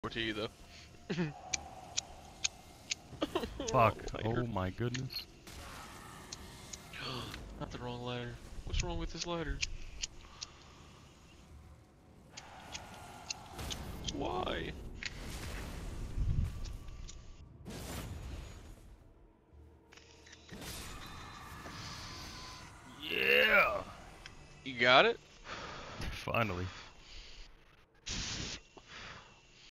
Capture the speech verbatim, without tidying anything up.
to you though. Fuck. Oh my goodness. Not the wrong ladder. What's wrong with this ladder? Why? Yeah! You got it? Finally.